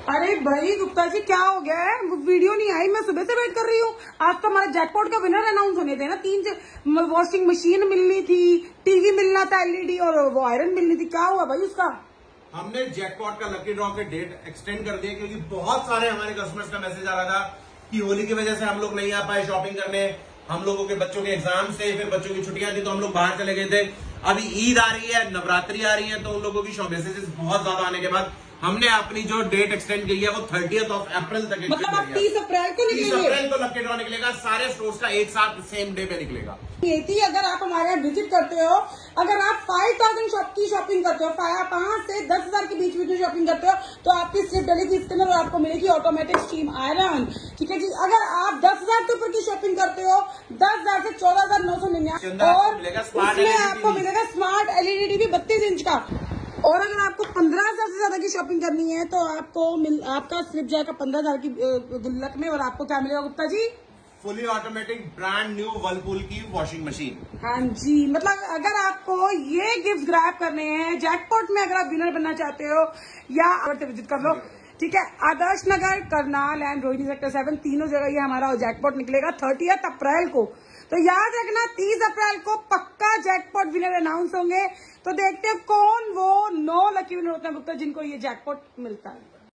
अरे भाई गुप्ता जी क्या हो गया है? वीडियो नहीं आई, मैं सुबह से वेट कर रही हूँ। आज तो हमारे जैकपॉट का विनर अनाउंस होने थे ना। 3 वॉशिंग मशीन मिलनी थी, टीवी मिलना था एलईडी, और वो आयरन मिलनी थी। क्या हुआ भाई उसका? हमने जैकपॉट का लकी ड्रॉ के डेट एक्सटेंड कर दिया क्योंकि बहुत सारे हमारे कस्टमर्स का मैसेज आ रहा था कि होली की वजह से हम लोग नहीं आ पाए शॉपिंग करने। हम लोगों के बच्चों के एग्जाम थे, फिर बच्चों की छुट्टियां थी तो हम लोग बाहर चले गए थे। अभी ईद आ रही है, नवरात्रि आ रही है, तो उन लोगों की मैसेजेस बहुत ज्यादा आने के बाद हमने अपनी जो डेट एक्सटेंड की है वो 30 अप्रैल तक। मतलब आप 30 अप्रैल को 30 निकलेंगे? अप्रैल को लकी ड्रॉ निकलेगा, सारे स्टोर्स का एक साथ सेम डे पे निकलेगा। ये थी, अगर आप हमारे यहाँ विजिट करते हो, अगर आप 5000 शॉप की शॉपिंग करते हो, 5 से 10,000 के बीच में शॉपिंग करते हो, तो आपकी स्लिप डलेगी स्कैनर और आपको मिलेगी ऑटोमेटिक स्टीम आयरन। ठीक है जी। अगर आप 10,000 के ऊपर की शॉपिंग करते हो, 10,000 से 14,999, और उसमें आपको मिलेगा स्मार्ट एलईडी टीवी 32 इंच का। और अगर आपको 15,000 से ज्यादा की शॉपिंग करनी है तो आपको आपका स्लिप जाएगा 15,000 की गुल्लक में, और आपको क्या मिलेगा Gupta ji? Fully automatic brand new Whirlpool की वॉशिंग मशीन। हाँ जी। मतलब अगर आपको ये गिफ्ट ग्रैब करने हैं जैकपॉट में, अगर आप विनर बनना चाहते हो, या विजिट कर लो। ठीक है, आदर्श नगर, करनाल एंड रोहिणी सेक्टर 7 तीनों जगह ये हमारा जैकपॉट निकलेगा 30 अप्रैल को। तो याद रखना 30 अप्रैल को पक्का जैकपॉट विनर अनाउंस होंगे। तो देखते हैं कौन वो 9 लकी विनर होते हैं गुप्ता जिनको ये जैकपॉट मिलता है।